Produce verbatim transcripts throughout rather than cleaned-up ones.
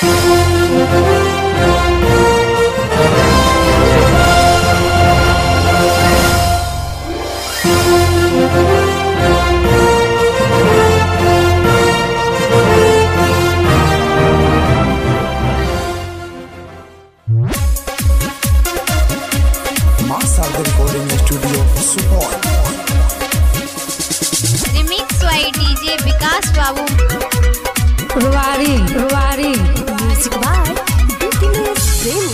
Recording studio Supaul. Remix by DJ Vikas Babu. रुवारी रुवारी music by बिकनेस Premi.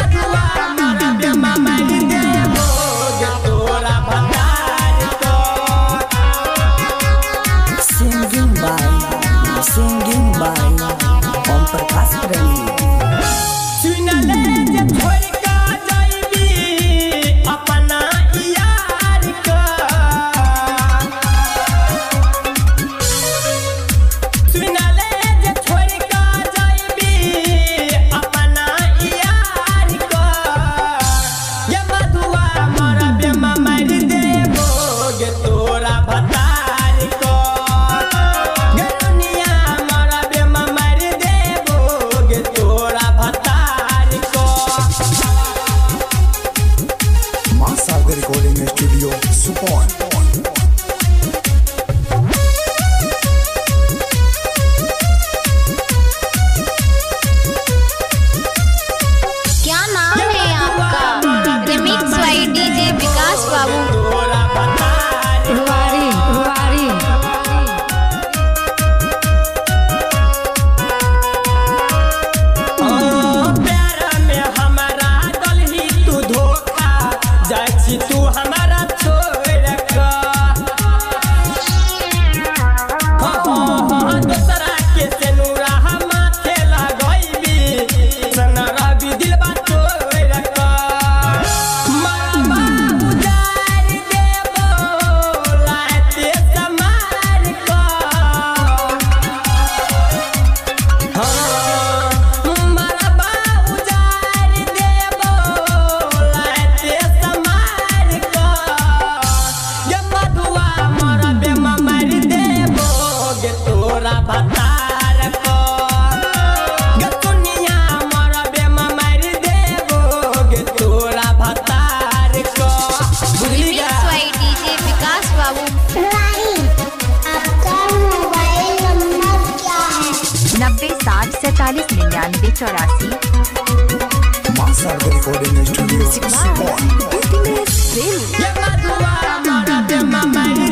Singing by singing by Om Prakash Premi. Recording studio Supaul. क्या नाम है आपका? Remix by DJ Vikas Babu. रुवारी रुवारी तू हमारा छोड़ का दूसरा के से नूरा हम खेला गईबी सनरा भी दिल बा छोड़ का मामा उजार देबो लाते समार का हां मामा उजार देबो लाते तोरा भतार को गतुनिया मरा बे मर देबो तोरा भतार को। रिमिक्स बाय डीजे विकास बाबू। आपका मोबाइल नंबर क्या है? नब्बे साठ सैतालीस निन्यानवे चौरासी। Recording studio Supaul. बिकनेस प्रेमी। ये मधुआ मरा बे मर